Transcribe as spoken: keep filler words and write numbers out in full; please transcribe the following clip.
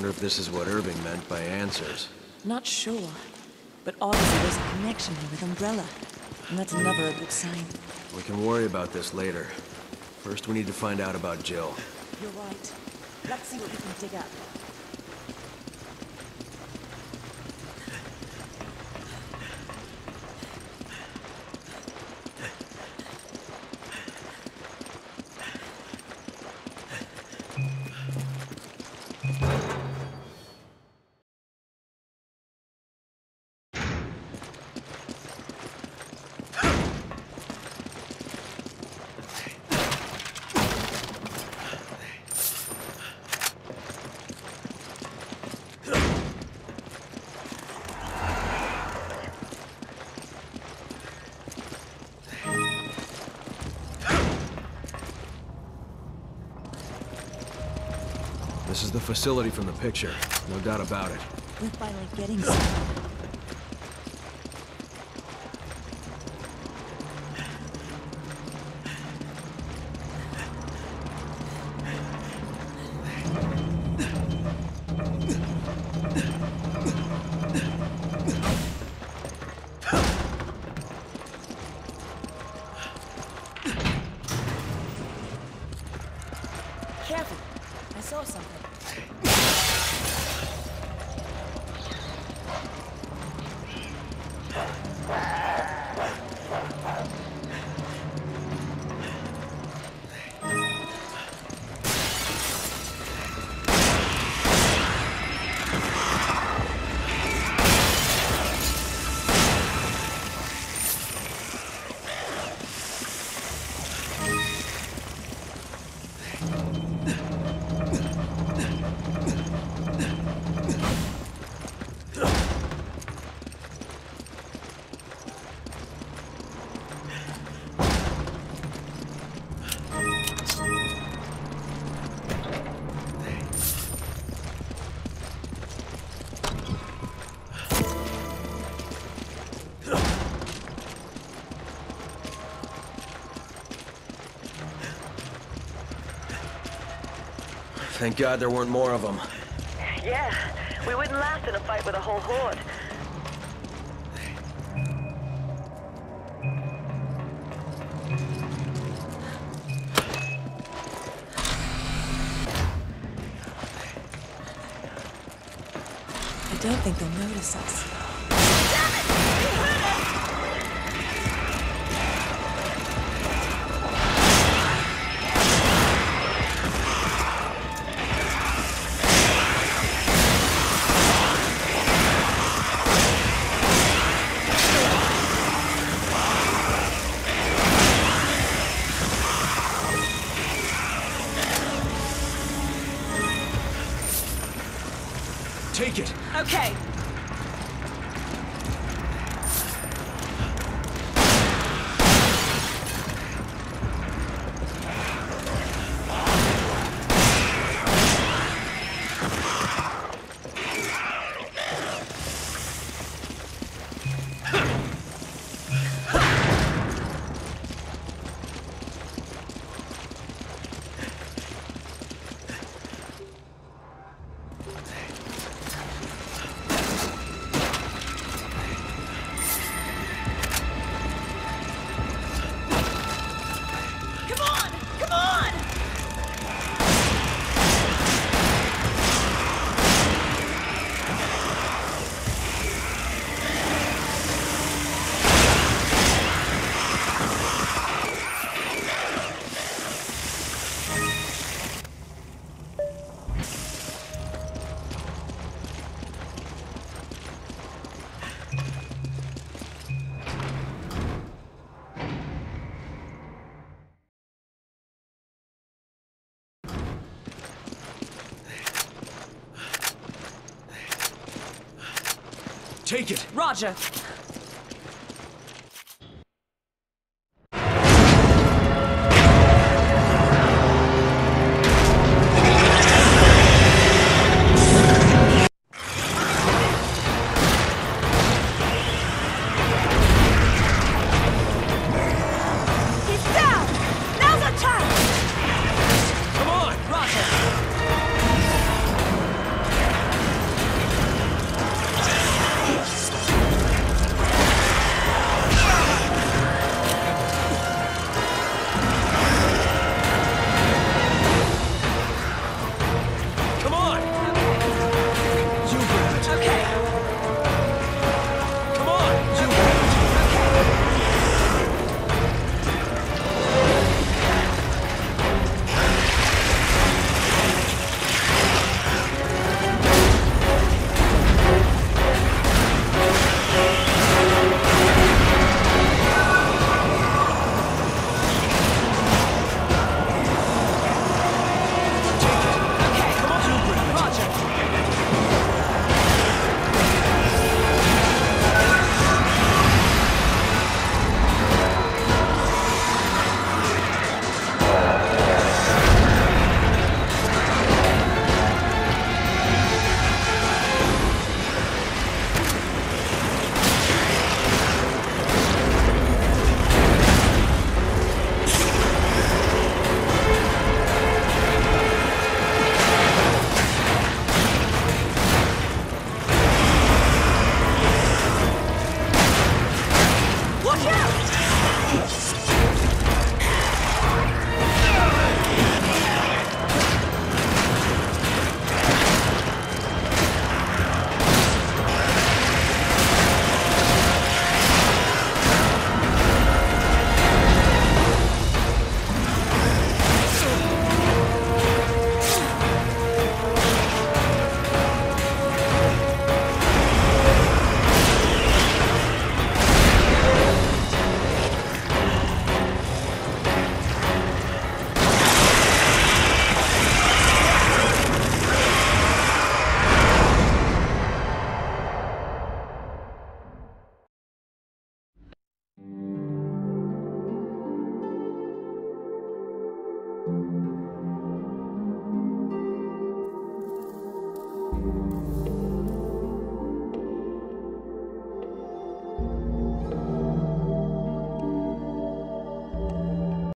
Wonder if this is what Irving meant by answers. Not sure. But obviously there's a connection here with Umbrella. And that's never a good sign. We can worry about this later. First, we need to find out about Jill. You're right. Let's see what we can dig up. This is the facility from the picture. No doubt about it. We're finally getting somewhere. Careful. I saw something. Thank God there weren't more of them. Yeah, we wouldn't last in a fight with a whole horde. I don't think they'll notice us. Take it! Okay. Take it! Roger. Bye.